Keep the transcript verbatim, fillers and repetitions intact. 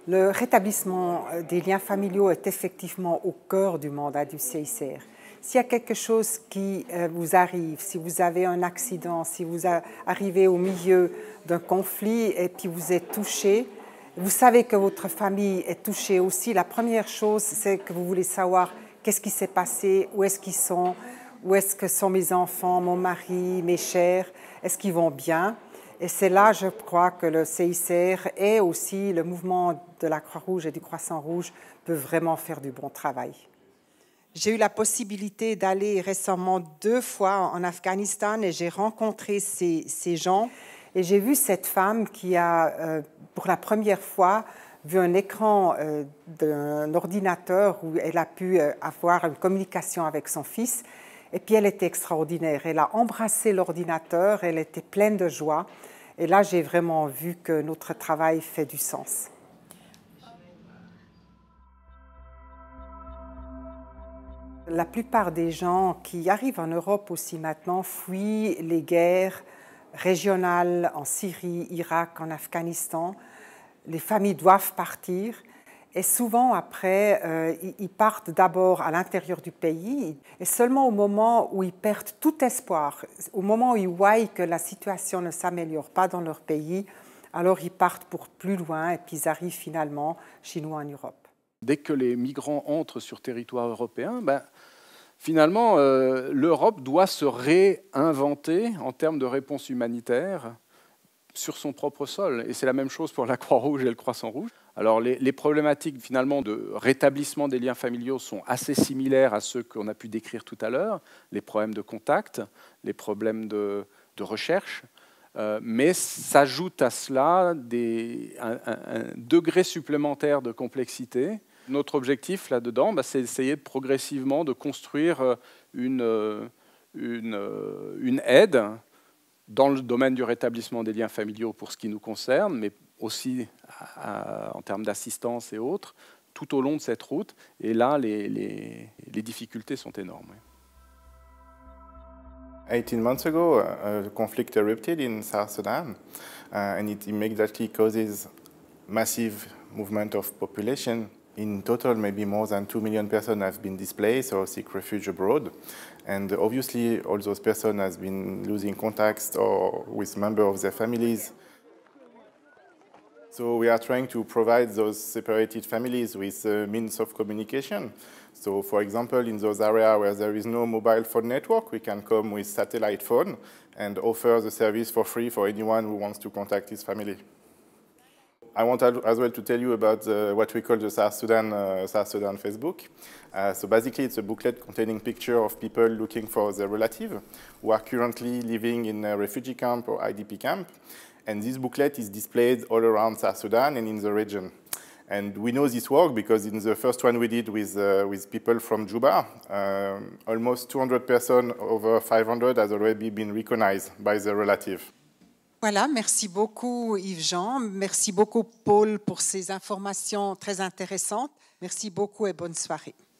Le rétablissement des liens familiaux est effectivement au cœur du mandat du C I C R. S'il y a quelque chose qui vous arrive, si vous avez un accident, si vous arrivez au milieu d'un conflit et puis vous êtes touché, vous savez que votre famille est touchée aussi, la première chose, c'est que vous voulez savoir qu'est-ce qui s'est passé, où est-ce qu'ils sont, où est-ce que sont mes enfants, mon mari, mes chers, est-ce qu'ils vont bien? Et c'est là, je crois, que le C I C R et aussi le mouvement de la Croix-Rouge et du Croissant-Rouge peuvent vraiment faire du bon travail. J'ai eu la possibilité d'aller récemment deux fois en Afghanistan et j'ai rencontré ces, ces gens. Et j'ai vu cette femme qui a, euh, pour la première fois, vu un écran euh, d'un ordinateur où elle a pu euh, avoir une communication avec son fils. Et puis elle était extraordinaire. Elle a embrassé l'ordinateur, elle était pleine de joie. Et là, j'ai vraiment vu que notre travail fait du sens. La plupart des gens qui arrivent en Europe aussi maintenant fuient les guerres régionales en Syrie, Irak, en Afghanistan. Les familles doivent partir. Et souvent, après, euh, ils partent d'abord à l'intérieur du pays et seulement au moment où ils perdent tout espoir, au moment où ils voient que la situation ne s'améliore pas dans leur pays, alors ils partent pour plus loin et puis ils arrivent finalement chez nous en Europe. Dès que les migrants entrent sur territoire européen, ben, finalement, euh, l'Europe doit se réinventer en termes de réponse humanitaire sur son propre sol. Et c'est la même chose pour la Croix-Rouge et le Croissant-Rouge. Alors les, les problématiques finalement de rétablissement des liens familiaux sont assez similaires à ceux qu'on a pu décrire tout à l'heure, les problèmes de contact, les problèmes de, de recherche, euh, mais s'ajoute à cela des, un, un, un degré supplémentaire de complexité. Notre objectif là-dedans, bah, c'est d'essayer progressivement de construire une, une, une aide dans le domaine du rétablissement des liens familiaux pour ce qui nous concerne, mais aussi à, en termes d'assistance et autres, tout au long de cette route. Et là, les, les, les difficultés sont énormes. eighteen months ago, a conflict erupted in South Sudan, uh, and it immediately causes massive movement of population. In total, maybe more than two million persons have been displaced or seek refuge abroad. And obviously, all those persons have been losing contacts or with members of their families. So we are trying to provide those separated families with uh, means of communication. So for example, in those areas where there is no mobile phone network, we can come with satellite phone and offer the service for free for anyone who wants to contact his family. I want as well to tell you about uh, what we call the South Sudan, uh, South Sudan Facebook. Uh, so basically it's a booklet containing pictures of people looking for their relative who are currently living in a refugee camp or I D P camp. And this booklet is displayed all around South Sudan and in the region. And we know this works because in the first one we did with, uh, with people from Juba, um, almost two hundred persons, over five hundred has already been recognized by their relative. Voilà, merci beaucoup Yves-Jean, merci beaucoup Paul pour ces informations très intéressantes. Merci beaucoup et bonne soirée.